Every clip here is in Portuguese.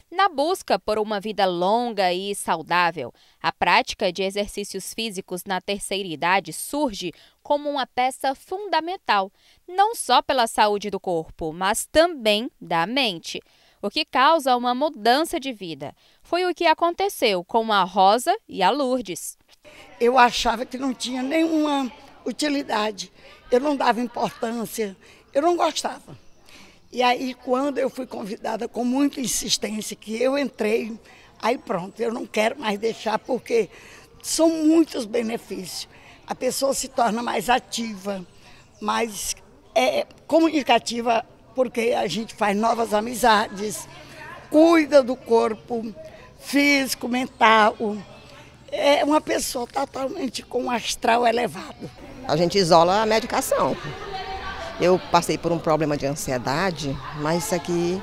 Na busca por uma vida longa e saudável, a prática de exercícios físicos na terceira idade surge como uma peça fundamental, não só pela saúde do corpo, mas também da mente, o que causa uma mudança de vida. Foi o que aconteceu com a Rosa e a Lourdes. Eu achava que não tinha nenhuma utilidade, eu não dava importância, eu não gostava. E aí, quando eu fui convidada com muita insistência, que eu entrei, aí pronto, eu não quero mais deixar, porque são muitos benefícios. A pessoa se torna mais ativa, mais comunicativa, porque a gente faz novas amizades, cuida do corpo físico, mental. É uma pessoa totalmente com um astral elevado. A gente isola a medicação. Eu passei por um problema de ansiedade, mas isso aqui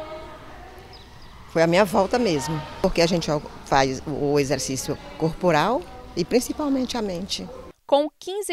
foi a minha volta mesmo. Porque a gente faz o exercício corporal e principalmente a mente. Com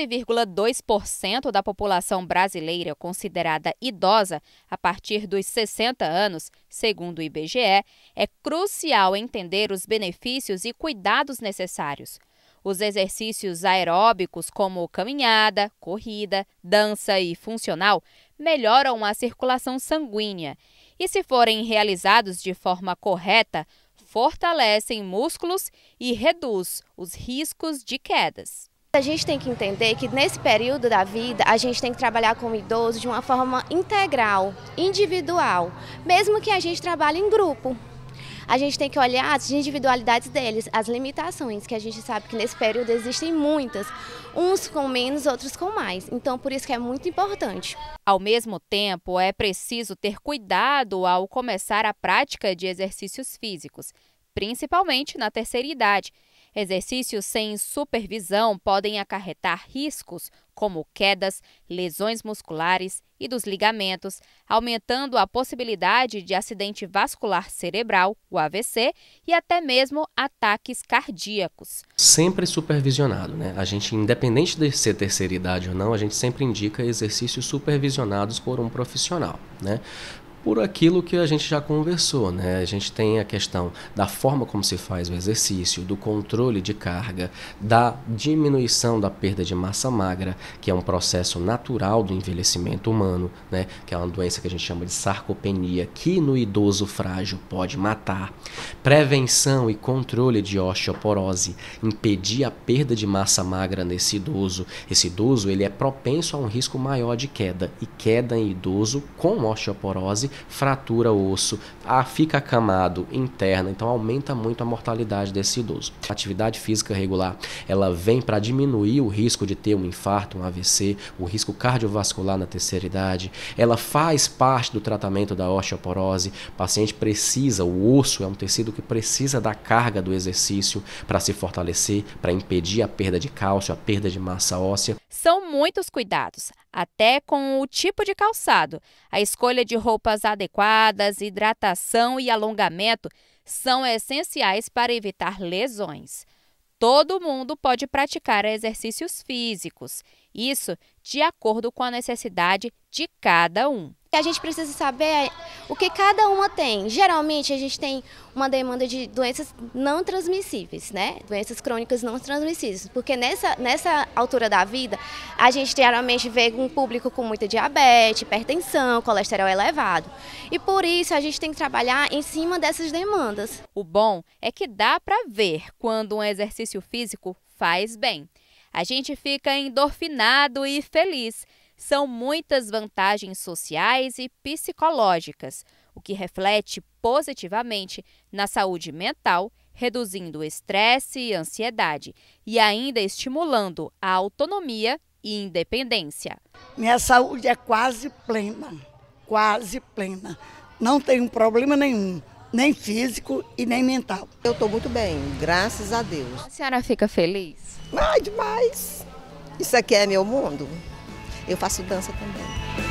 15,2% da população brasileira considerada idosa a partir dos 60 anos, segundo o IBGE, é crucial entender os benefícios e cuidados necessários. Os exercícios aeróbicos, como caminhada, corrida, dança e funcional, melhoram a circulação sanguínea e, se forem realizados de forma correta, fortalecem músculos e reduz os riscos de quedas. A gente tem que entender que nesse período da vida a gente tem que trabalhar com o idoso de uma forma integral, individual, mesmo que a gente trabalhe em grupo. A gente tem que olhar as individualidades deles, as limitações, que a gente sabe que nesse período existem muitas, uns com menos, outros com mais. Então, por isso que é muito importante. Ao mesmo tempo, é preciso ter cuidado ao começar a prática de exercícios físicos, principalmente na terceira idade. Exercícios sem supervisão podem acarretar riscos como quedas, lesões musculares e dos ligamentos, aumentando a possibilidade de acidente vascular cerebral, o AVC, e até mesmo ataques cardíacos. Sempre supervisionado, né? A gente, independente de ser terceira idade ou não, a gente sempre indica exercícios supervisionados por um profissional, né? Por aquilo que a gente já conversou, né? A gente tem a questão da forma como se faz o exercício, do controle de carga, da diminuição da perda de massa magra, que é um processo natural do envelhecimento humano, né? Que é uma doença que a gente chama de sarcopenia, que no idoso frágil pode matar. Prevenção e controle de osteoporose, impedir a perda de massa magra nesse idoso. Esse idoso ele é propenso a um risco maior de queda, e queda em idoso com osteoporose fratura o osso, fica acamado interna, então aumenta muito a mortalidade desse idoso. A atividade física regular, ela vem para diminuir o risco de ter um infarto, um AVC, o risco cardiovascular na terceira idade. Ela faz parte do tratamento da osteoporose. O paciente precisa, o osso é um tecido que precisa da carga do exercício para se fortalecer, para impedir a perda de cálcio, a perda de massa óssea. São muitos cuidados, até com o tipo de calçado. A escolha de roupas adequadas, hidratação e alongamento são essenciais para evitar lesões. Todo mundo pode praticar exercícios físicos, isso de acordo com a necessidade de cada um. A gente precisa saber o que cada uma tem. Geralmente a gente tem uma demanda de doenças não transmissíveis, né? Doenças crônicas não transmissíveis, porque nessa altura da vida a gente geralmente vê um público com muita diabetes, hipertensão, colesterol elevado. E por isso a gente tem que trabalhar em cima dessas demandas. O bom é que dá para ver quando um exercício físico faz bem. A gente fica endorfinado e feliz. São muitas vantagens sociais e psicológicas, o que reflete positivamente na saúde mental, reduzindo o estresse e ansiedade e ainda estimulando a autonomia e independência. Minha saúde é quase plena, quase plena. Não tenho problema nenhum, nem físico e nem mental. Eu estou muito bem, graças a Deus. A senhora fica feliz? Ai, demais! Isso aqui é meu mundo. Eu faço dança também.